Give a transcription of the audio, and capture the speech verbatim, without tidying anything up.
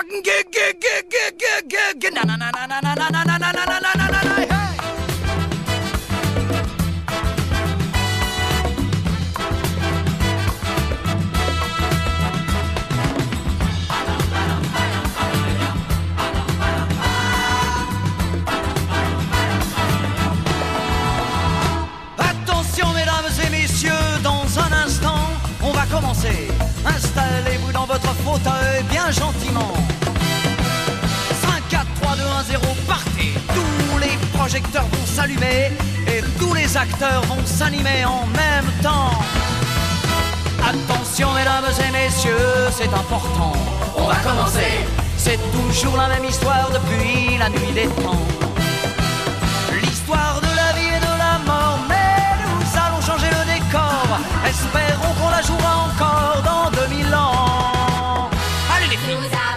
Attention mesdames et messieurs, dans un instant, on va commencer. Installez-vous dans votre fauteuil bien gentiment. cinq, quatre, trois, deux, un, zéro, partez. Tous les projecteurs vont s'allumer et tous les acteurs vont s'animer en même temps. Attention mesdames et messieurs, c'est important. On va commencer. C'est toujours la même histoire depuis la nuit des temps. L'histoire de la vie et de la mort, mais nous allons changer le décor. Espérons qu'on la jouera encore dans deux mille ans. Allez les filles.